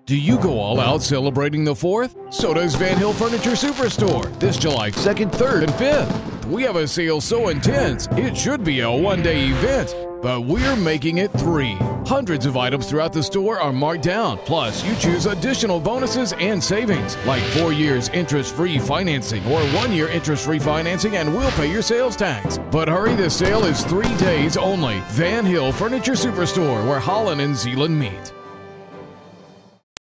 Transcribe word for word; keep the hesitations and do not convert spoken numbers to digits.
Do you go all out celebrating the fourth? So does Van Hill Furniture Superstore this July second, third, and fifth. We have a sale so intense, it should be a one-day event, but we're making it three. Hundreds of items throughout the store are marked down. Plus, you choose additional bonuses and savings, like four years interest-free financing or one-year interest-free financing, and we'll pay your sales tax. But hurry, the sale is three days only. Van Hill Furniture Superstore, where Holland and Zeeland meet.